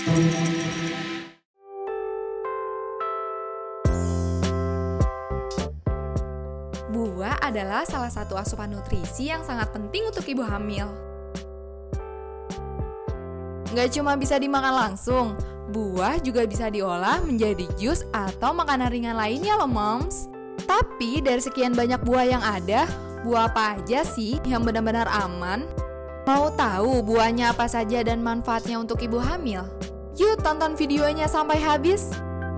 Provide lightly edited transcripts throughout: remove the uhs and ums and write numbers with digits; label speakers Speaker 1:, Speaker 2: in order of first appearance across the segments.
Speaker 1: Buah adalah salah satu asupan nutrisi yang sangat penting untuk ibu hamil. Nggak cuma bisa dimakan langsung, buah juga bisa diolah menjadi jus atau makanan ringan lainnya loh moms. Tapi dari sekian banyak buah yang ada, buah apa aja sih yang benar-benar aman? Mau tahu buahnya apa saja dan manfaatnya untuk ibu hamil? Yuk tonton videonya sampai habis!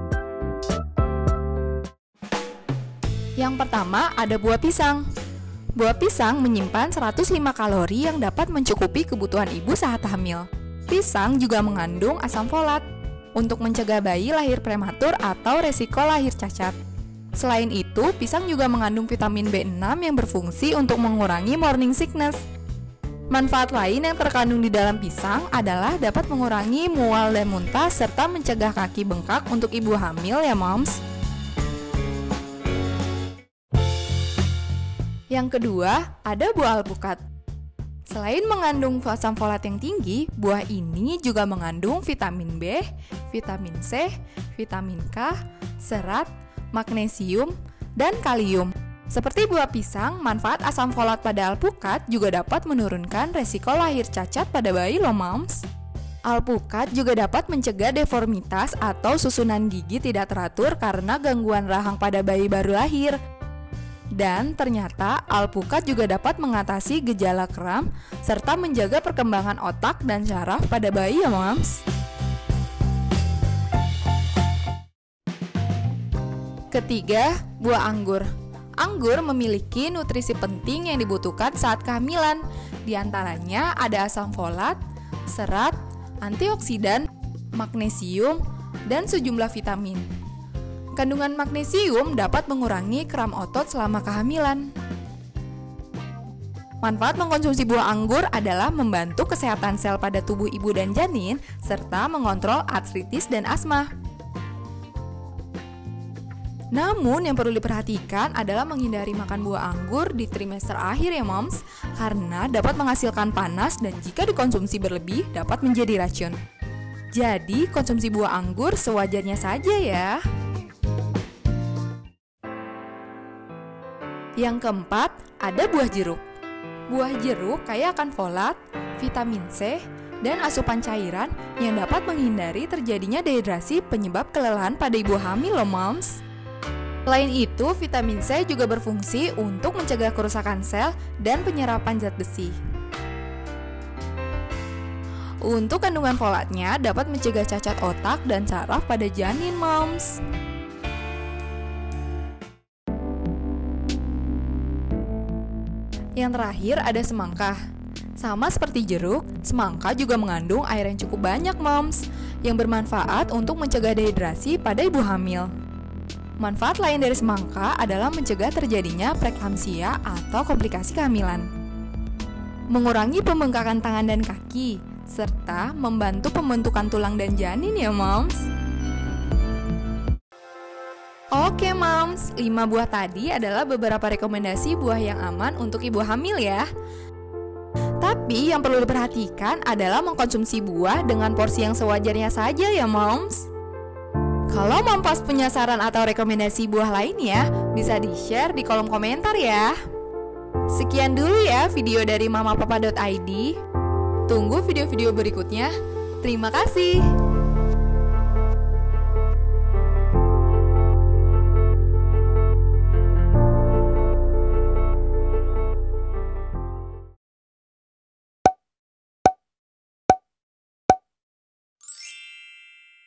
Speaker 1: Yang pertama ada buah pisang. Buah pisang menyimpan 105 kalori yang dapat mencukupi kebutuhan ibu saat hamil. Pisang juga mengandung asam folat untuk mencegah bayi lahir prematur atau resiko lahir cacat. Selain itu, pisang juga mengandung vitamin B6 yang berfungsi untuk mengurangi morning sickness. Manfaat lain yang terkandung di dalam pisang adalah dapat mengurangi mual dan muntah serta mencegah kaki bengkak untuk ibu hamil ya moms. Yang kedua, ada buah alpukat. Selain mengandung asam folat yang tinggi, buah ini juga mengandung vitamin B, vitamin C, vitamin K, serat, magnesium, dan kalium. Seperti buah pisang, manfaat asam folat pada alpukat juga dapat menurunkan resiko lahir cacat pada bayi loh moms. Alpukat juga dapat mencegah deformitas atau susunan gigi tidak teratur karena gangguan rahang pada bayi baru lahir. Dan ternyata alpukat juga dapat mengatasi gejala kram serta menjaga perkembangan otak dan syaraf pada bayi ya moms. Ketiga, buah anggur. Anggur memiliki nutrisi penting yang dibutuhkan saat kehamilan. Di antaranya ada asam folat, serat, antioksidan, magnesium, dan sejumlah vitamin. Kandungan magnesium dapat mengurangi kram otot selama kehamilan. Manfaat mengkonsumsi buah anggur adalah membantu kesehatan sel pada tubuh ibu dan janin, serta mengontrol artritis dan asma. Namun yang perlu diperhatikan adalah menghindari makan buah anggur di trimester akhir ya moms, karena dapat menghasilkan panas dan jika dikonsumsi berlebih dapat menjadi racun. Jadi konsumsi buah anggur sewajarnya saja ya. Yang keempat, ada buah jeruk. Buah jeruk kaya akan folat, vitamin C, dan asupan cairan yang dapat menghindari terjadinya dehidrasi penyebab kelelahan pada ibu hamil loh moms. Selain itu, vitamin C juga berfungsi untuk mencegah kerusakan sel dan penyerapan zat besi. Untuk kandungan folatnya dapat mencegah cacat otak dan saraf pada janin moms. Yang terakhir ada semangka. Sama seperti jeruk, semangka juga mengandung air yang cukup banyak moms, yang bermanfaat untuk mencegah dehidrasi pada ibu hamil. Manfaat lain dari semangka adalah mencegah terjadinya preeklamsia atau komplikasi kehamilan, mengurangi pembengkakan tangan dan kaki, serta membantu pembentukan tulang dan janin ya moms. Oke moms, 5 buah tadi adalah beberapa rekomendasi buah yang aman untuk ibu hamil ya. Tapi yang perlu diperhatikan adalah mengkonsumsi buah dengan porsi yang sewajarnya saja ya moms. Kalau moms punya saran atau rekomendasi buah lainnya, bisa di-share di kolom komentar ya. Sekian dulu ya video dari mamapapa.id. Tunggu video-video berikutnya. Terima kasih.